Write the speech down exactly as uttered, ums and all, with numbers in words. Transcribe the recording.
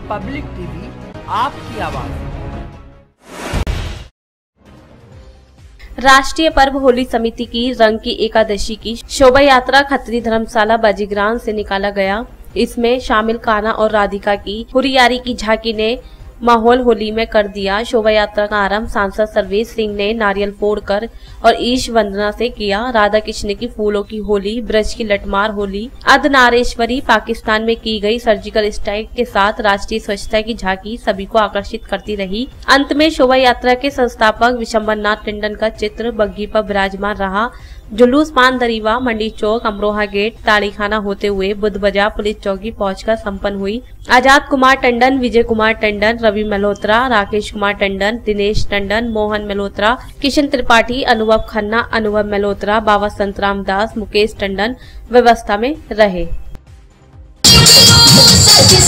Public TV, आपकी आवाज। राष्ट्रीय पर्व होली समिति की रंग की एकादशी की शोभा यात्रा खत्री धर्मशाला बाजीग्राम से निकाला गया। इसमें शामिल कान्हा और राधिका की हुरियारी की झांकी ने माहौल होली में कर दिया। शोभा यात्रा का आरंभ सांसद सर्वेश सिंह ने नारियल फोड़कर और ईश वंदना से किया। राधा कृष्ण की फूलों की होली, ब्रज की लटमार होली, अर्धनारेश्वरी पाकिस्तान में की गई सर्जिकल स्ट्राइक के साथ राष्ट्रीय स्वच्छता की झांकी सभी को आकर्षित करती रही। अंत में शोभा यात्रा के संस्थापक विशंबरनाथ टंडन का चित्र बग्घी पर विराजमान रहा। जुलूस पान दरीवा, मंडी चौक, अमरोहा गेट, ताड़ीखाना होते हुए बुद्ध बाजार पुलिस चौकी पहुंचकर संपन्न हुई। आजाद कुमार टंडन, विजय कुमार टंडन, रवि मल्होत्रा, राकेश कुमार टंडन, दिनेश टंडन, मोहन मल्होत्रा, किशन त्रिपाठी, अनुभव खन्ना, अनुभव मल्होत्रा, बाबा संतराम दास, मुकेश टंडन व्यवस्था में रहे।